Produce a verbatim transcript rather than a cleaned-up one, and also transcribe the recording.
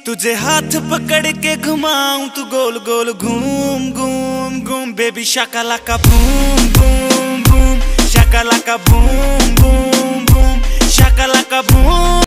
तुझे हाथ पकड़ के घुमाऊं तू गोल गोल घूम घूम घूम बेबी शाकालाका बूम बूम बूम शाकालाका बूम बूम बूम शाकालाका बूम।